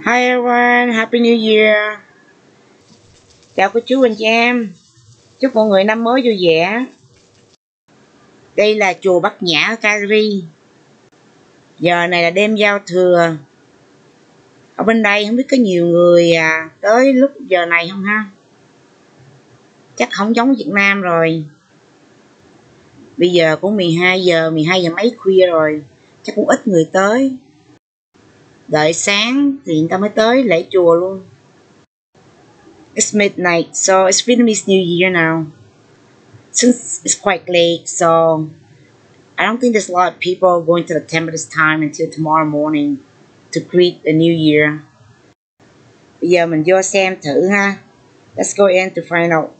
Hi everyone, Happy New Year. Chào cô chú anh chị em. Chúc mọi người năm mới vui vẻ. Đây là chùa Bắc Nhã ở Calgary. Giờ này là đêm giao thừa. Ở bên đây không biết có nhiều người tới lúc giờ này không ha? Chắc không giống Việt Nam rồi. Bây giờ cũng 12 giờ mấy khuya rồi. Chắc cũng ít người tới. Đợi sáng thì người ta mới tới lễ chùa luôn. It's midnight, so it's Vietnamese New Year now. Since it's quite late, so I don't think there's a lot of people going to the temple this time until tomorrow morning to greet the new year. Bây giờ mình vô xem thử ha. Let's go in to find out.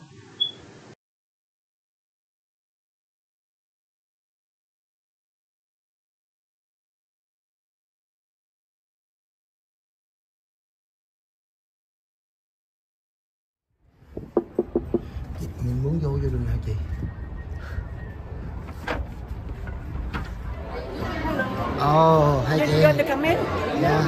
Mình muốn vô đường nào chị? Hi chị. You're going to come in? Yeah.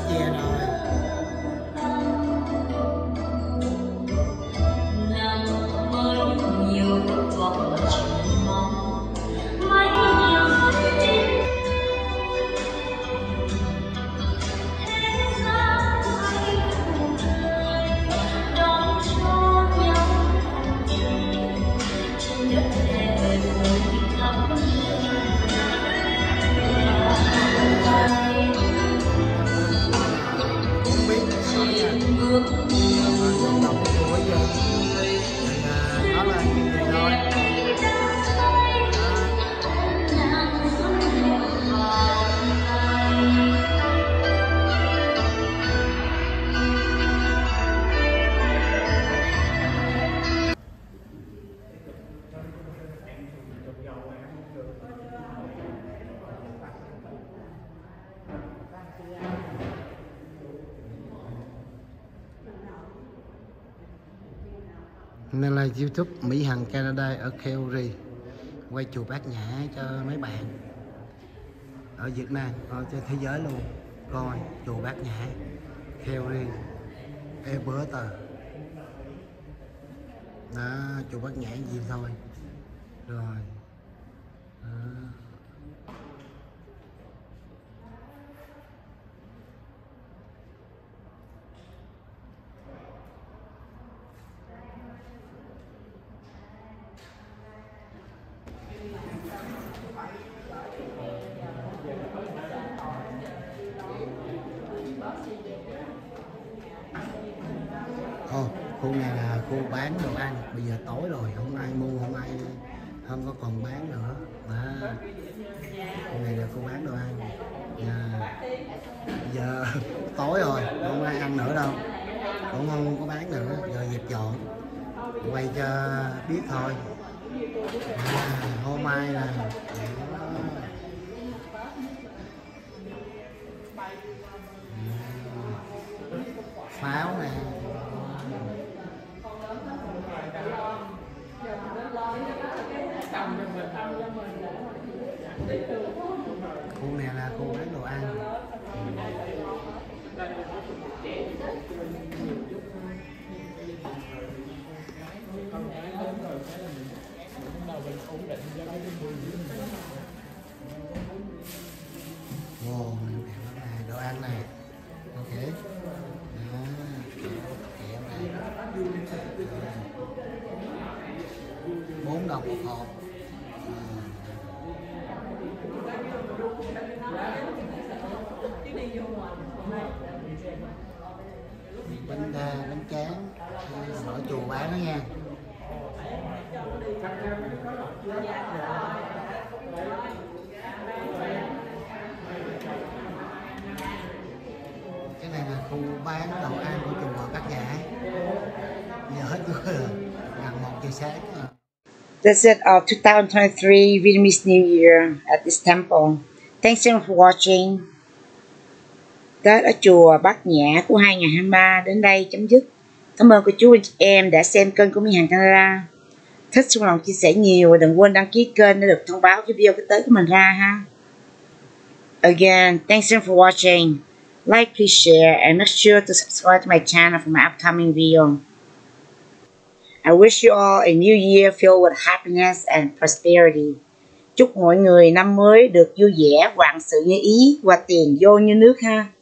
về rồi. Nên là YouTube Mỹ Hằng Canada ở Calgary quay chùa Bát Nhã cho mấy bạn ở Việt Nam, ở trên thế giới luôn, coi chùa Bát Nhã Calgary Alberta. Đó, chùa Bát Nhã gì thôi rồi đó. Khu này là khu bán đồ ăn, bây giờ tối rồi không ai mua, không có còn bán nữa. Đó. Khu này là khu bán đồ ăn. Giờ tối rồi không ai ăn nữa đâu, cũng không có bán nữa, giờ dẹp dọn quay cho biết thôi. Hôm nay là pháo nè. Khu này là khu bán đồ ăn. Wow, đồ ăn này. Ok. Đó, kẹo này. 4 đồng một hộp. Bánh đa, bánh tráng ở chùa bán đó nha. Cái này là khu bán đồ ăn của chùa Bát Nhã. Giờ hết rồi, gần 1 giờ sáng rồi. That's it of 2023 Vietnamese New Year at this temple. Thanks everyone for watching. Tết ở chùa Bát Nhã của 2023 đến đây chấm dứt. Cảm ơn cô chú anh chị em đã xem kênh của Mỹ Hằng Canada. Thích xung lòng chia sẻ nhiều và đừng quên đăng ký kênh để được thông báo cái video tới của mình ra ha. Again, thanks for watching. Like, please share, and make sure to subscribe to my channel for my upcoming video. I wish you all a new year filled with happiness and prosperity. Chúc mọi người năm mới được vui vẻ, vạn sự như ý và tiền vô như nước ha.